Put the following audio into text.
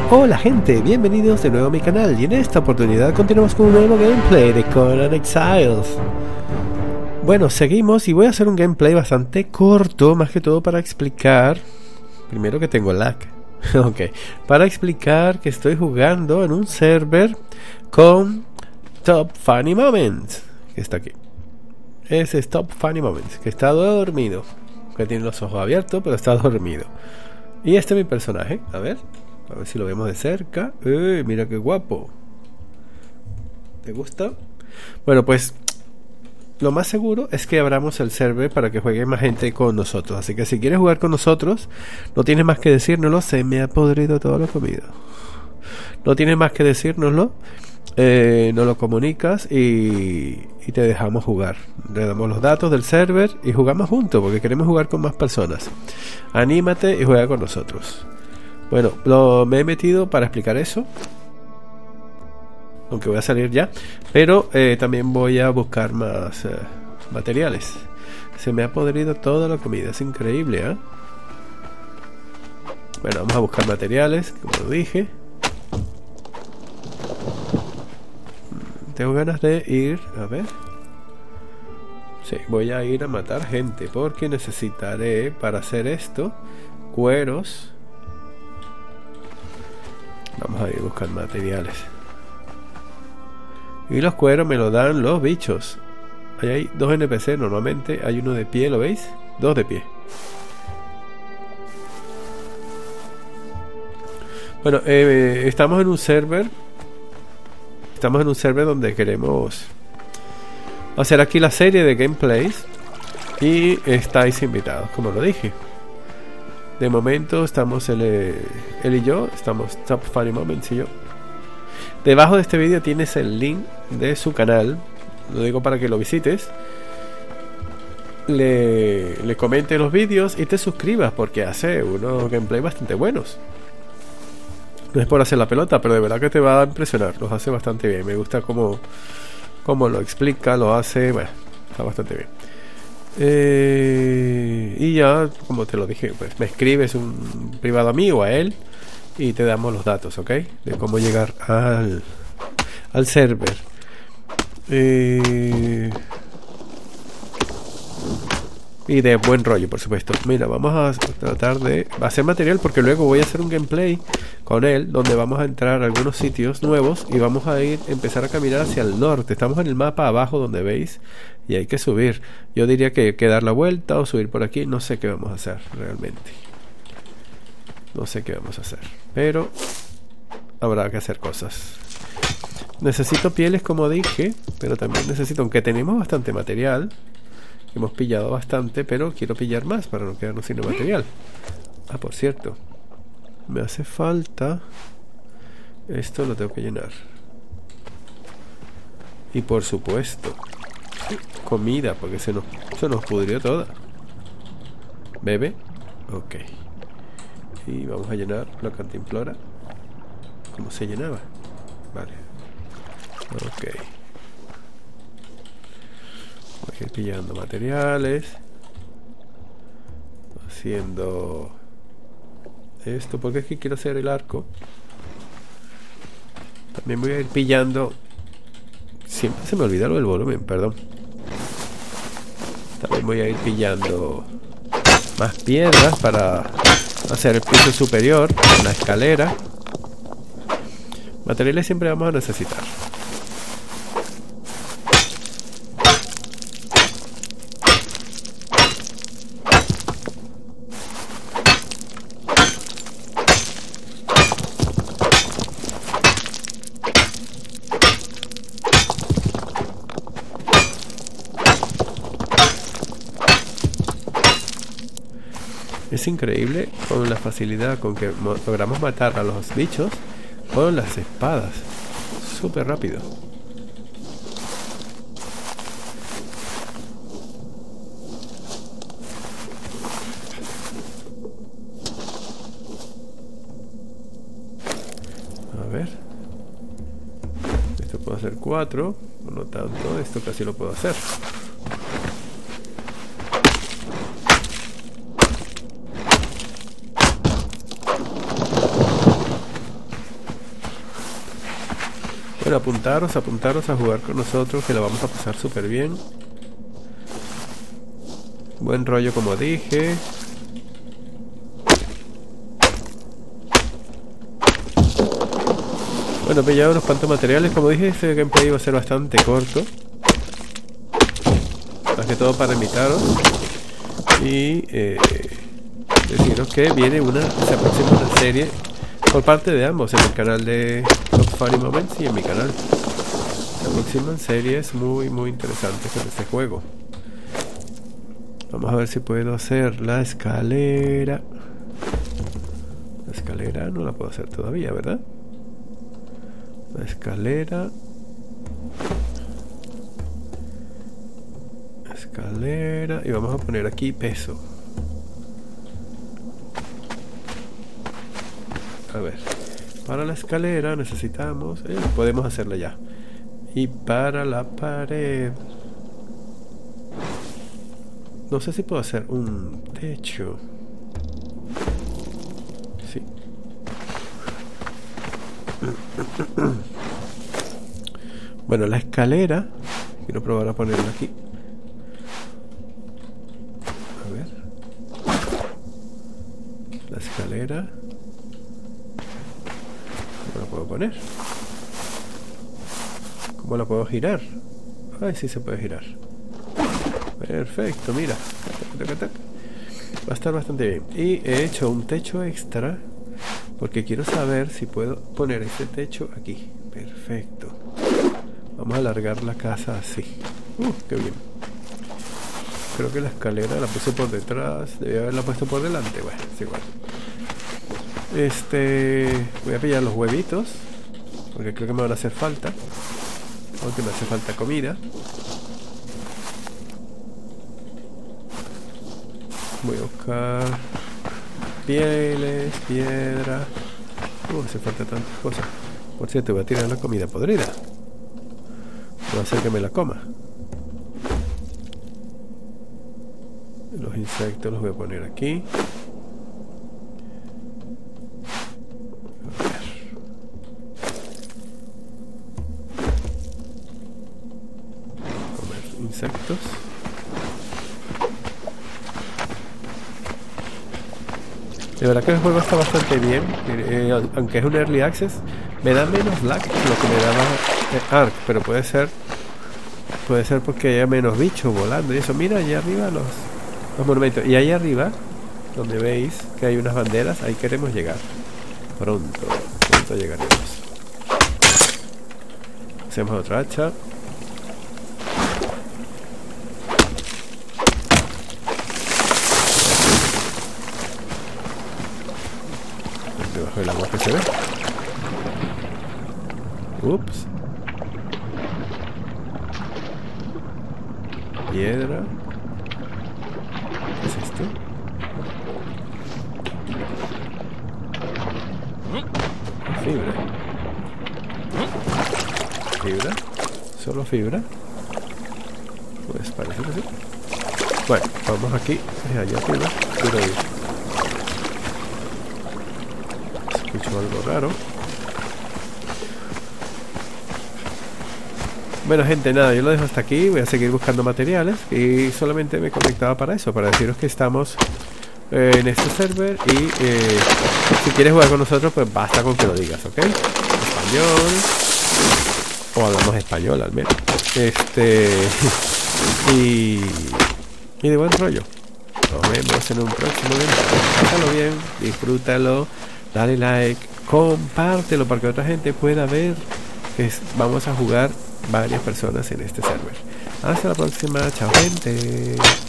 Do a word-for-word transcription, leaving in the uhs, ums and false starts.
Hola gente, bienvenidos de nuevo a mi canal y en esta oportunidad continuamos con un nuevo gameplay de Conan Exiles. Bueno, seguimos y voy a hacer un gameplay bastante corto, más que todo para explicar. Primero que tengo lag. Ok, para explicar que estoy jugando en un server con Top Funny Moments, que está aquí. Ese es Top Funny Moments, que está dormido, que tiene los ojos abiertos pero está dormido. Y este es mi personaje, a ver. A ver si lo vemos de cerca. ¡Eh! Mira qué guapo. ¿Te gusta? Bueno, pues lo más seguro es que abramos el server para que juegue más gente con nosotros. Así que si quieres jugar con nosotros, no tienes más que decírnoslo. Se me ha podrido todo lo comido. No tienes más que decírnoslo. Eh, nos lo comunicas y, y te dejamos jugar. Le damos los datos del server y jugamos juntos porque queremos jugar con más personas. Anímate y juega con nosotros. Bueno, lo, me he metido para explicar eso, aunque voy a salir ya, pero eh, también voy a buscar más eh, materiales. Se me ha podrido toda la comida, es increíble, ¿eh? Bueno, vamos a buscar materiales, como lo dije. Tengo ganas de ir, a ver. Sí, voy a ir a matar gente, porque necesitaré para hacer esto cueros. Vamos a ir a buscar materiales. Y los cueros me lo dan los bichos. Ahí hay dos N P C normalmente. Hay uno de pie, ¿lo veis? Dos de pie. Bueno, eh, estamos en un server. Estamos en un server donde queremos hacer aquí la serie de gameplays. Y estáis invitados, como lo dije. De momento estamos él, él y yo, estamos Top Funny Moments y yo. Debajo de este vídeo tienes el link de su canal. Lo digo para que lo visites. Le, le comentes los vídeos y te suscribas porque hace unos gameplays bastante buenos. No es por hacer la pelota, pero de verdad que te va a impresionar. Los hace bastante bien. Me gusta cómo, cómo lo explica, lo hace. Bueno, está bastante bien. Eh, y ya, como te lo dije, pues me escribes un privado a mí o a él y te damos los datos, ¿ok? De cómo llegar al, al server. Eh, y de buen rollo, por supuesto. Mira, vamos a tratar de hacer material porque luego voy a hacer un gameplay con él donde vamos a entrar a algunos sitios nuevos y vamos a ir empezar a caminar hacia el norte. Estamos en el mapa abajo donde veis y hay que subir. Yo diría que hay que dar la vuelta o subir por aquí. No sé qué vamos a hacer realmente. No sé qué vamos a hacer, pero habrá que hacer cosas. Necesito pieles, como dije, pero también necesito, aunque tenemos bastante material, hemos pillado bastante, pero quiero pillar más para no quedarnos sin material. Ah, por cierto, me hace falta esto, lo tengo que llenar. Y por supuesto comida, porque se nos, se nos pudrió toda. Bebe. Ok. Y vamos a llenar la cantimplora. ¿Cómo se llenaba? Vale. Ok. Voy a ir pillando materiales. Haciendo esto, porque es que quiero hacer el arco. También voy a ir pillando. Siempre se me olvida lo del volumen, perdón. También voy a ir pillando más piedras para hacer el piso superior, la escalera. Materiales siempre vamos a necesitar. Es increíble con la facilidad con que logramos matar a los bichos con las espadas. Súper rápido. A ver. Esto puedo hacer cuatro. No tanto. Esto casi lo puedo hacer. Bueno, apuntaros, apuntaros a jugar con nosotros, que lo vamos a pasar súper bien. Buen rollo, como dije. Bueno, he pillado unos cuantos materiales. Como dije, este gameplay va a ser bastante corto. Más que todo para invitaros. Y eh, deciros que viene una, se aproxima una serie por parte de ambos, en el canal de Top Funny Moments y en mi canal. Se aproximan series muy muy interesantes en este juego. Vamos a ver si puedo hacer la escalera. La escalera no la puedo hacer todavía, ¿verdad? La escalera. Escalera. Y vamos a poner aquí peso. A ver. Para la escalera necesitamos... Eh, podemos hacerla ya. Y para la pared... No sé si puedo hacer un techo. Sí. Bueno, la escalera. Quiero probar a ponerla aquí. A ver. La escalera. ¿Cómo la puedo poner? ¿Cómo la puedo girar? Ay, sí se puede girar. Perfecto, mira. Va a estar bastante bien. Y he hecho un techo extra porque quiero saber si puedo poner este techo aquí. Perfecto. Vamos a alargar la casa así. Uh, qué bien. Creo que la escalera la puse por detrás. Debía haberla puesto por delante. Bueno, es igual. Este... Voy a pillar los huevitos porque creo que me van a hacer falta. Aunque me hace falta comida. Voy a buscar pieles, piedra. Uh, hace falta tantas cosas. Por cierto, voy a tirar la comida podrida. Voy a hacer que me la coma. Los insectos los voy a poner aquí. A ver. Comer insectos. De verdad que el juego está bastante bien, eh, aunque es un early access, me da menos lag que lo que me daba Ark, pero puede ser puede ser porque haya menos bichos volando y eso. Mira, allá arriba los, los monumentos, y ahí arriba, donde veis que hay unas banderas, ahí queremos llegar. Pronto, pronto llegaremos. Hacemos otra hacha. Debajo del agua que se ve. Ups. Piedra. ¿Qué es esto? Fibra. Fibra. Solo fibra. Pues parece que sí. Bueno, vamos aquí. Allá arriba. Quiero ir. Escucho algo raro. Bueno, gente, nada, yo lo dejo hasta aquí. Voy a seguir buscando materiales y solamente me conectaba para eso, para deciros que estamos eh, en este server. Y eh, si quieres jugar con nosotros, pues basta con que lo digas, ¿ok? Español, o hablamos español al menos. Este y, y de buen rollo. Nos vemos en un próximo video. Pásalo bien, disfrútalo, dale like, compártelo para que otra gente pueda ver que vamos a jugar varias personas en este server. Hasta la próxima, chao gente.